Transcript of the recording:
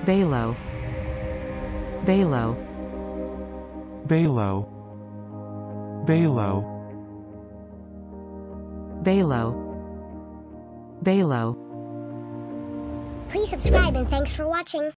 bailo, bailo, bailo, bailo, bailo, bailo. Please subscribe and thanks for watching.